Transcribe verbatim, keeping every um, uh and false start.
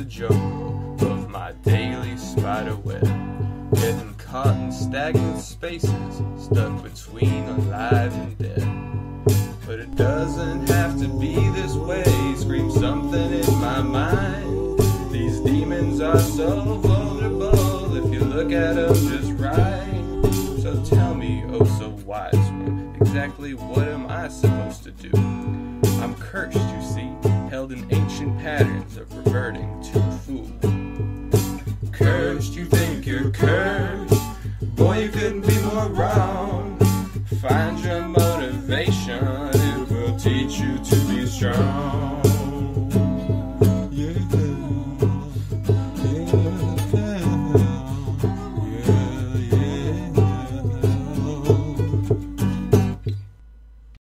jungle of my daily spiderweb, getting caught in stagnant spaces, stuck between alive and dead. But it doesn't have to be this way, screams something in my mind. These demons are so vulnerable if you look at them just right. So tell me, oh so wise one, exactly what am I supposed to do? I'm cursed, you see, held in ancient patterns of reverting to a fool. Cursed, you think you're cursed? Boy, you couldn't be more wrong. Find your motivation, it will teach you to be strong.